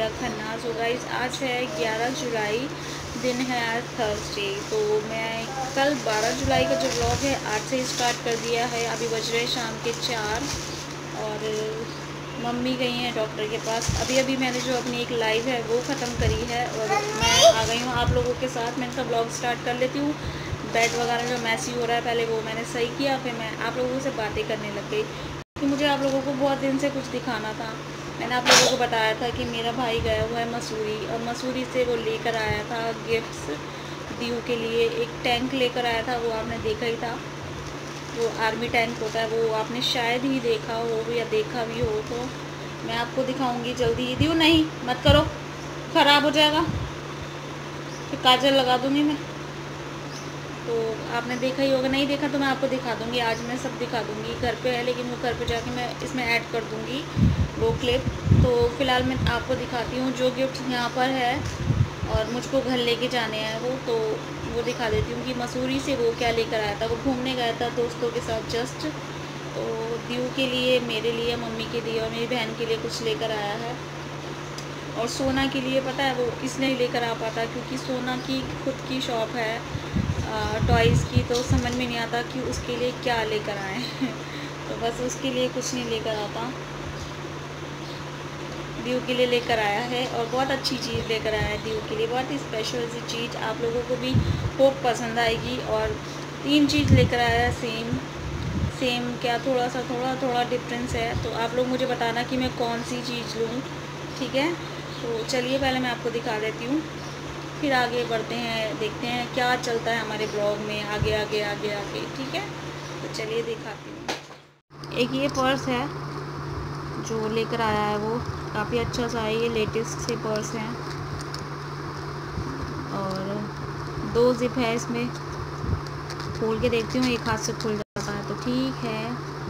Khanna. So guys, आज है 11 जुलाई, दिन है आज थर्सडे। तो मैं कल 12 जुलाई का जो व्लॉग है आज से स्टार्ट कर दिया है। अभी बज रहे शाम के 4 और मम्मी गई हैं डॉक्टर के पास। अभी मैंने जो अपनी एक लाइव है वो ख़त्म करी है और मैं आ गई हूँ आप लोगों के साथ। मैंने कहा व्लॉग स्टार्ट कर लेती हूँ। बेड वगैरह जो मैसी हो रहा है पहले वो मैंने सही किया, फिर मैं आप लोगों से बातें करने लग गई कि मुझे आप लोगों को बहुत दिन से कुछ दिखाना था। मैंने आप लोगों को बताया था कि मेरा भाई गया हुआ है मसूरी, और मसूरी से वो लेकर आया था गिफ्ट्स दीव के लिए। एक टैंक लेकर आया था, वो आपने देखा ही था। वो आर्मी टैंक होता है, वो आपने शायद ही देखा हो या देखा भी हो, तो मैं आपको दिखाऊंगी जल्दी ही। दीव नहीं मत करो, ख़राब हो जाएगा, फिर काजल लगा दूँगी मैं। तो आपने देखा ही होगा, नहीं देखा तो मैं आपको दिखा दूँगी। आज मैं सब दिखा दूँगी। घर पे है लेकिन वो घर पे जाके मैं इसमें ऐड कर दूँगी वो क्लिप। तो फ़िलहाल मैं आपको दिखाती हूँ जो गिफ्ट यहाँ पर है और मुझको घर लेके जाने हैं वो दिखा देती हूँ कि मसूरी से वो क्या लेकर आया था। वो घूमने गया था दोस्तों के साथ जस्ट, तो दीव के लिए, मेरे लिए, मम्मी के लिए और मेरी बहन के लिए कुछ लेकर आया है। और सोना के लिए पता है वो इसलिए लेकर आ पाता क्योंकि सोना की खुद की शॉप है टॉयज़ की, तो समझ में नहीं आता कि उसके लिए क्या लेकर आए तो बस उसके लिए कुछ नहीं लेकर आता, दीव के लिए लेकर आया है। और बहुत अच्छी चीज़ लेकर आया है दीव के लिए, बहुत ही स्पेशल सी चीज़। आप लोगों को भी होप पसंद आएगी। और 3 चीज़ लेकर आया है सेम क्या, थोड़ा डिफरेंस है। तो आप लोग मुझे बताना कि मैं कौन सी चीज़ लूँ, ठीक है। तो चलिए पहले मैं आपको दिखा देती हूँ, फिर आगे बढ़ते हैं, देखते हैं क्या चलता है हमारे ब्लॉग में आगे, ठीक है। तो चलिए दिखाती हूँ। एक ये पर्स है जो लेकर आया है, वो काफ़ी अच्छा सा है। ये लेटेस्ट से पर्स हैं और 2 जिप है इसमें। खोल के देखती हूँ, एक हाथ से खुल जाता है तो ठीक है।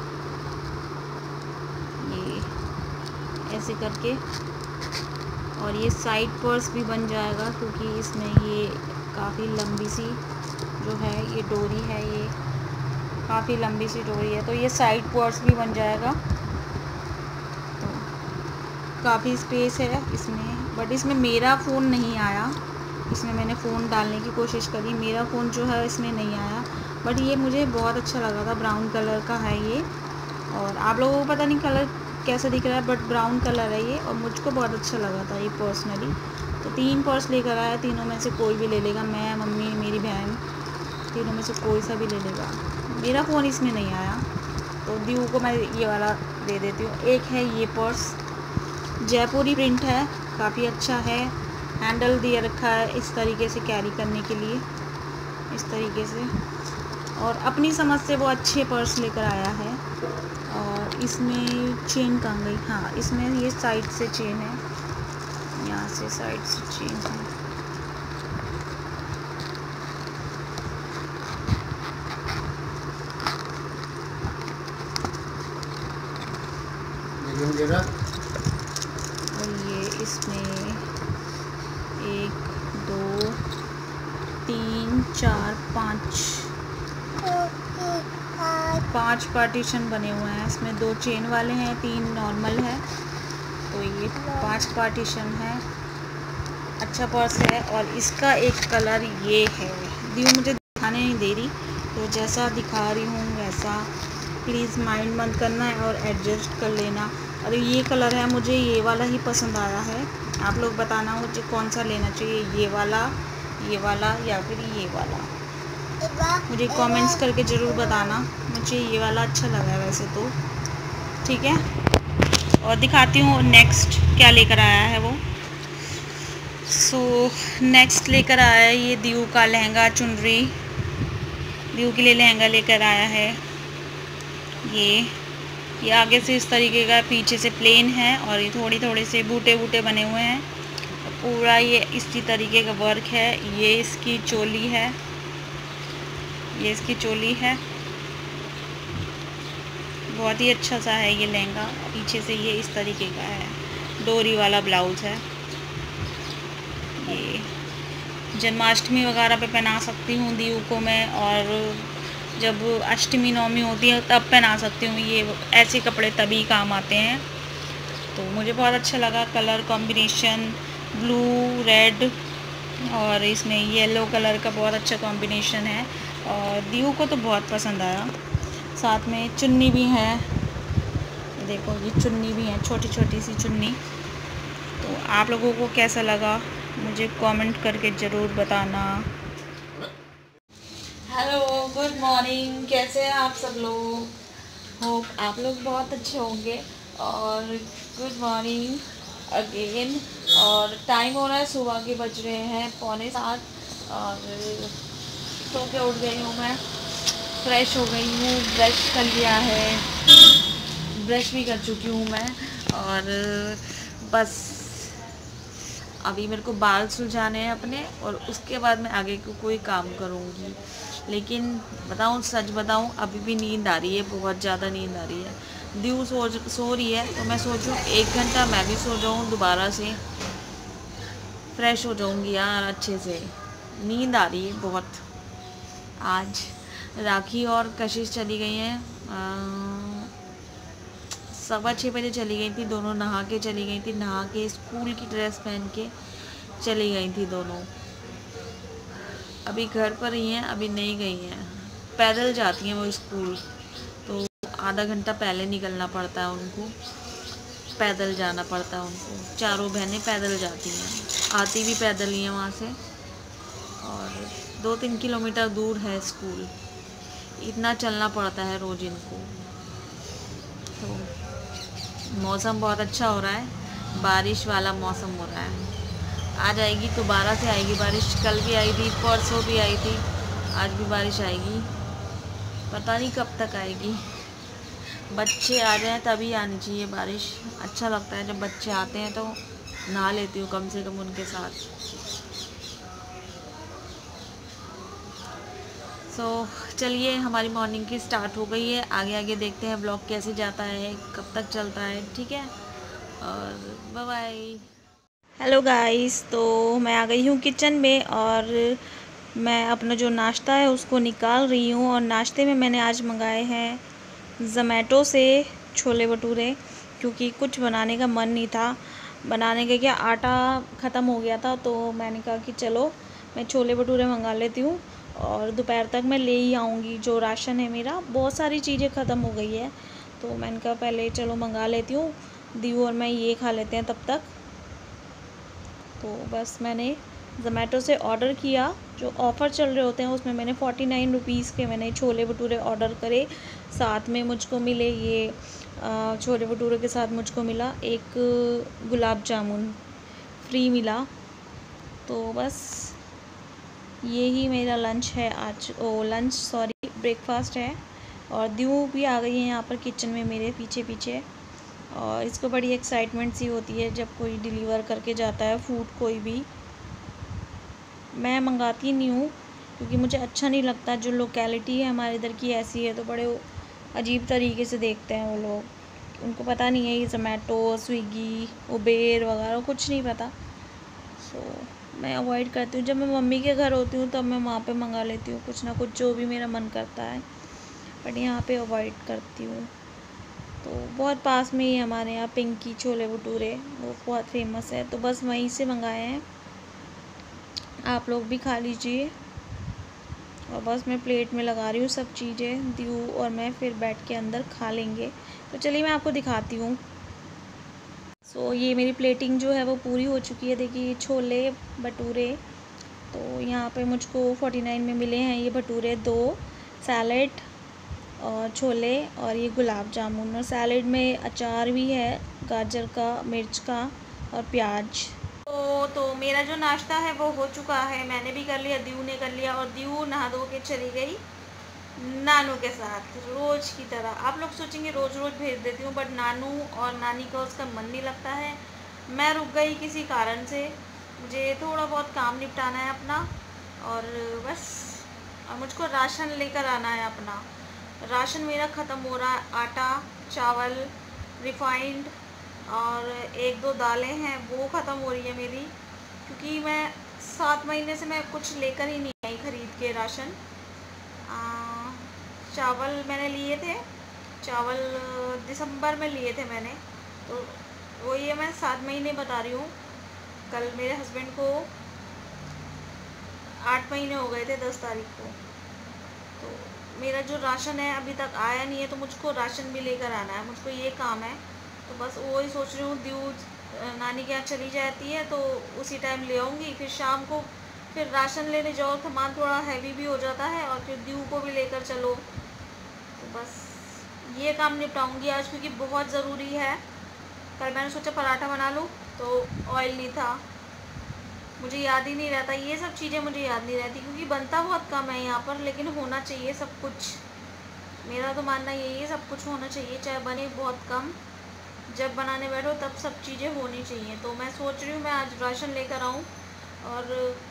ये ऐसे करके, और ये साइड पर्स भी बन जाएगा क्योंकि इसमें ये काफ़ी लंबी सी जो है ये डोरी है, ये काफ़ी लंबी सी डोरी है, तो ये साइड पर्स भी बन जाएगा। तो काफ़ी स्पेस है इसमें, बट इसमें मेरा फ़ोन नहीं आया। इसमें मैंने फ़ोन डालने की कोशिश करी, मेरा फ़ोन जो है इसमें नहीं आया। बट ये मुझे बहुत अच्छा लगा था, ब्राउन कलर का है ये। और आप लोगों को पता नहीं कलर कैसा दिख रहा है, बट ब्राउन कलर है ये और मुझको बहुत अच्छा लगा था ये पर्सनली। तो 3 पर्स लेकर आया, तीनों में से कोई भी ले लेगा, मैं, मम्मी, मेरी बहन, तीनों में से कोई सा भी ले लेगा। मेरा फ़ोन इसमें नहीं आया तो दीव को मैं ये वाला दे देती हूँ। एक है ये पर्स, जयपुरी प्रिंट है, काफ़ी अच्छा है। हैंडल दिया रखा है इस तरीके से कैरी करने के लिए, इस तरीके से। और अपनी समझ से वो अच्छे पर्स लेकर आया है। और इसमें चेन कहाँ गई, हाँ इसमें ये साइड से चेन है, यहाँ से साइड से चेन है। और ये इसमें 1 2 3 4 5 पार्टीशन बने हुए हैं। इसमें 2 चेन वाले हैं, 3 नॉर्मल है, तो ये 5 पार्टीशन है। अच्छा पर्स है। और इसका एक कलर ये है, दीव मुझे दिखाने नहीं दे रही, तो जैसा दिखा रही हूँ वैसा प्लीज़ माइंड मत करना है और एडजस्ट कर लेना। और ये कलर है, मुझे ये वाला ही पसंद आया है। आप लोग बताना मुझे कौन सा लेना चाहिए, ये वाला या फिर ये वाला। मुझे कमेंट्स करके ज़रूर बताना, मुझे ये वाला अच्छा लगा है वैसे तो, ठीक है। और दिखाती हूँ नेक्स्ट क्या लेकर आया है वो। सो नेक्स्ट लेकर आया है ये दीव का लहंगा चुनरी, दीव के लिए लहंगा लेकर आया है। ये आगे से इस तरीके का, पीछे से प्लेन है और ये थोड़े से बूटे बने हुए हैं। पूरा ये इसी तरीके का वर्क है। ये इसकी चोली है, ये इसकी चोली है, बहुत ही अच्छा सा है ये लहंगा। पीछे से ये इस तरीके का है, डोरी वाला ब्लाउज़ है। ये जन्माष्टमी वगैरह पे पहना सकती हूँ दीव को मैं, और जब अष्टमी नवमी होती है तब पहना सकती हूँ। ये ऐसे कपड़े तभी काम आते हैं। तो मुझे बहुत अच्छा लगा कलर कॉम्बिनेशन, ब्लू रेड और इसमें येलो कलर का बहुत अच्छा कॉम्बिनेशन है और दीव को तो बहुत पसंद आया। साथ में चुन्नी भी है, देखो ये चुन्नी भी है, छोटी छोटी सी चुन्नी। तो आप लोगों को कैसा लगा मुझे कमेंट करके ज़रूर बताना। हेलो, गुड मॉर्निंग, कैसे हैं आप सब लोग? होप आप लोग बहुत अच्छे होंगे। और गुड मॉर्निंग अगेन। और टाइम हो रहा है, सुबह के बज रहे हैं 6:45 और सो के उठ गई हूँ मैं, फ्रेश हो गई हूँ, ब्रश कर लिया है, ब्रश भी कर चुकी हूँ मैं। और बस अभी मेरे को बाल सुलझाने हैं अपने और उसके बाद मैं आगे को कोई काम करूँगी। लेकिन बताऊँ, सच बताऊँ, अभी भी नींद आ रही है, बहुत ज़्यादा नींद आ रही है। दीव सो रही है तो मैं सोचूँ 1 घंटा मैं भी सो जाऊँ, दोबारा से फ्रेश हो जाऊँगी यार अच्छे से। नींद आ रही है बहुत। आज राखी और कशिश चली गई हैं, 6:15 चली गई थी, दोनों नहा के चली गई थी, नहा के स्कूल की ड्रेस पहन के चली गई थी दोनों। अभी घर पर ही हैं, अभी नहीं गई हैं, पैदल जाती हैं वो स्कूल, तो आधा घंटा पहले निकलना पड़ता है उनको, पैदल जाना पड़ता है उनको। चारों बहनें पैदल जाती हैं, आती भी पैदल ही हैं वहाँ से, और 2-3 किलोमीटर दूर है स्कूल, इतना चलना पड़ता है रोज़ इनको। तो मौसम बहुत अच्छा हो रहा है, बारिश वाला मौसम हो रहा है। आ जाएगी, दोबारा से आएगी बारिश। कल भी आई थी, परसों भी आई थी, आज भी बारिश आएगी, पता नहीं कब तक आएगी। बच्चे आ जाएं तभी आनी चाहिए बारिश। अच्छा लगता है जब बच्चे आते हैं, तो नहा लेती हूँ कम से कम उनके साथ। चलिए, हमारी मॉर्निंग की स्टार्ट हो गई है। आगे आगे देखते हैं व्लॉग कैसे जाता है, कब तक चलता है, ठीक है, और बाय बाय। हेलो गाइस, तो मैं आ गई हूँ किचन में और मैं अपना जो नाश्ता है उसको निकाल रही हूँ। और नाश्ते में मैंने आज मंगाए हैं ज़ोमैटो से छोले भटूरे, क्योंकि कुछ बनाने का मन नहीं था। बनाने का क्या, आटा ख़त्म हो गया था, तो मैंने कहा कि चलो मैं छोले भटूरे मंगा लेती हूँ और दोपहर तक मैं ले ही आऊँगी। जो राशन है मेरा, बहुत सारी चीज़ें ख़त्म हो गई है, तो मैंने कहा पहले चलो मंगा लेती हूँ, दीव और मैं ये खा लेते हैं तब तक। तो बस मैंने ज़ोमैटो से ऑर्डर किया, जो ऑफ़र चल रहे होते हैं उसमें मैंने 49 रुपीज़ के मैंने छोले भटूरे ऑर्डर करे। साथ में मुझको मिले ये छोले भटूरे के साथ मुझको मिला एक गुलाब जामुन फ्री मिला। तो बस यही मेरा लंच है आज, ब्रेकफास्ट है। और दीव भी आ गई है यहाँ पर किचन में मेरे पीछे पीछे, और इसको बड़ी एक्साइटमेंट सी होती है जब कोई डिलीवर करके जाता है फूड कोई भी। मैं मंगाती नहीं हूँ क्योंकि मुझे अच्छा नहीं लगता, जो लोकेलिटी है हमारे इधर की ऐसी है, तो बड़े अजीब तरीके से देखते हैं वो लोग। उनको पता नहीं है ये ज़ोमैटो, स्विगी, उबेर वगैरह कुछ नहीं पता। मैं अवॉइड करती हूँ। जब मैं मम्मी के घर होती हूँ तब मैं वहाँ पे मंगा लेती हूँ कुछ ना कुछ, जो भी मेरा मन करता है, बट यहाँ पे अवॉइड करती हूँ। तो बहुत पास में ही हमारे यहाँ पिंकी छोले भटूरे, वो बहुत फेमस है, तो बस वहीं से मंगाए हैं। आप लोग भी खा लीजिए। और बस मैं प्लेट में लगा रही हूँ सब चीज़ें, दीव और मैं फिर बैठ के अंदर खा लेंगे। तो चलिए मैं आपको दिखाती हूँ। ये मेरी प्लेटिंग जो है वो पूरी हो चुकी है। देखिए छोले भटूरे, तो यहाँ पे मुझको 49 में मिले हैं ये भटूरे, 2 सैलेड और छोले और ये गुलाब जामुन, और सैलेड में अचार भी है, गाजर का, मिर्च का और प्याज। तो मेरा जो नाश्ता है वो हो चुका है, मैंने भी कर लिया, दीव ने कर लिया, और दीव नहा धो के चली गई नानू के साथ रोज़ की तरह। आप लोग सोचेंगे रोज़ रोज़ भेज देती हूँ, बट नानू और नानी का उसका मन नहीं लगता है। मैं रुक गई किसी कारण से, मुझे थोड़ा बहुत काम निपटाना है अपना, और बस मुझको राशन लेकर आना है अपना। राशन मेरा ख़त्म हो रहा है, आटा, चावल, रिफाइंड और 1-2 दालें हैं वो ख़त्म हो रही है मेरी, क्योंकि मैं 7 महीने से मैं कुछ लेकर ही नहीं आई ख़रीद के राशन। चावल मैंने लिए थे, चावल दिसंबर में लिए थे मैंने, तो वो ये मैं 7 महीने बता रही हूँ। कल मेरे हस्बैंड को 8 महीने हो गए थे 10 तारीख को। तो मेरा जो राशन है अभी तक आया नहीं है, तो मुझको राशन भी लेकर आना है, मुझको ये काम है। तो बस वही सोच रही हूँ, दीदी नानी के यहाँ चली जाती है तो उसी टाइम ले आऊँगी, फिर शाम को फिर राशन लेने जाओ, सामान थोड़ा हैवी भी हो जाता है, और फिर दीदी को भी लेकर चलो। तो बस ये काम निपटाऊँगी आज, क्योंकि बहुत ज़रूरी है। कल मैंने सोचा पराठा बना लूँ तो ऑयल नहीं था, मुझे याद ही नहीं रहता, ये सब चीज़ें मुझे याद नहीं रहती, क्योंकि बनता बहुत कम है यहाँ पर, लेकिन होना चाहिए सब कुछ। मेरा तो मानना यही है, सब कुछ होना चाहिए, चाहे बने बहुत कम, जब बनाने बैठो तब सब चीज़ें होनी चाहिए। तो मैं सोच रही हूँ मैं आज राशन लेकर आऊँ। और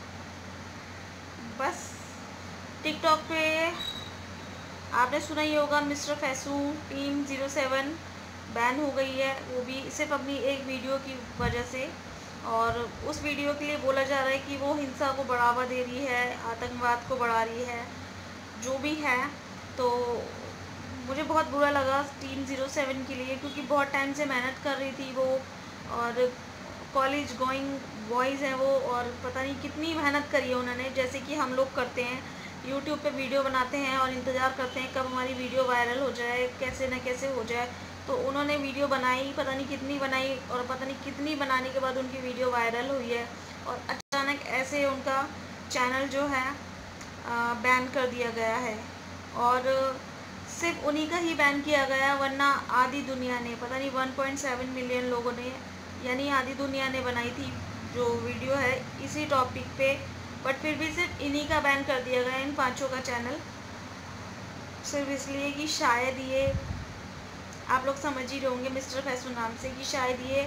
बस टिकटॉक पे आपने सुना ही होगा, मिस्टर फैसू टीम 07 बैन हो गई है, वो भी सिर्फ अपनी एक वीडियो की वजह से। और उस वीडियो के लिए बोला जा रहा है कि वो हिंसा को बढ़ावा दे रही है, आतंकवाद को बढ़ा रही है, जो भी है। तो मुझे बहुत बुरा लगा टीम 07 के लिए, क्योंकि बहुत टाइम से मेहनत कर रही थी वो, और कॉलेज गोइंग बॉयज़ हैं वो, और पता नहीं कितनी मेहनत करी है उन्होंने, जैसे कि हम लोग करते हैं यूट्यूब पे वीडियो बनाते हैं और इंतज़ार करते हैं कब हमारी वीडियो वायरल हो जाए, कैसे न कैसे हो जाए। तो उन्होंने वीडियो बनाई, पता नहीं कितनी बनाई, और पता नहीं कितनी बनाने के बाद उनकी वीडियो वायरल हुई है, और अचानक ऐसे उनका चैनल जो है बैन कर दिया गया है। और सिर्फ उन्हीं का ही बैन किया गया, वरना आधी दुनिया ने, पता नहीं 1.7 मिलियन लोगों ने, यानी आधी दुनिया ने बनाई थी जो वीडियो है इसी टॉपिक पे, बट फिर भी सिर्फ इन्हीं का बैन कर दिया गया, इन पांचों का चैनल, सिर्फ इसलिए कि शायद ये, आप लोग समझ ही रहे होंगे मिस्टर फैसू नाम से, कि शायद ये,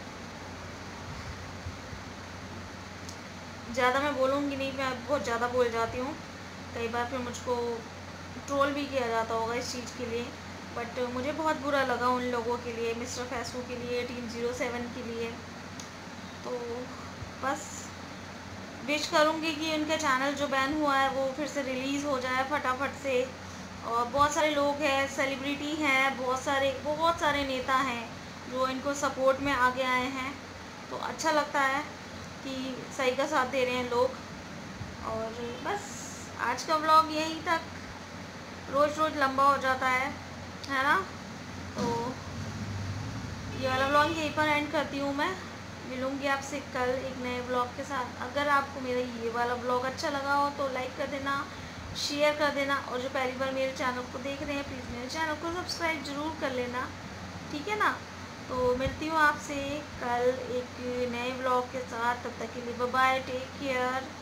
ज़्यादा मैं बोलूँगी नहीं, मैं बहुत ज़्यादा बोल जाती हूँ, कई बार फिर मुझको ट्रोल भी किया जाता होगा इस चीज़ के लिए। बट मुझे बहुत बुरा लगा उन लोगों के लिए, मिस्टर फैसू के लिए, टीम 07 के लिए। तो बस विश करूँगी कि उनका चैनल जो बैन हुआ है वो फिर से रिलीज़ हो जाए फटाफट से। और बहुत सारे लोग हैं, सेलिब्रिटी हैं, बहुत सारे नेता हैं जो इनको सपोर्ट में आगे आए हैं, तो अच्छा लगता है कि सही का साथ दे रहे हैं लोग। और बस आज का व्लॉग यहीं तक, रोज़ रोज़ लंबा हो जाता है ना। तो ये वाला व्लॉग यहीं पर एंड करती हूँ मैं, मिलूँगी आपसे कल एक नए व्लॉग के साथ। अगर आपको मेरा ये वाला व्लॉग अच्छा लगा हो तो लाइक कर देना, शेयर कर देना, और जो पहली बार मेरे चैनल को देख रहे हैं प्लीज़ मेरे चैनल को सब्सक्राइब ज़रूर कर लेना, ठीक है ना। तो मिलती हूँ आपसे कल एक नए व्लॉग के साथ, तब तक के लिए बाय बाय, टेक केयर।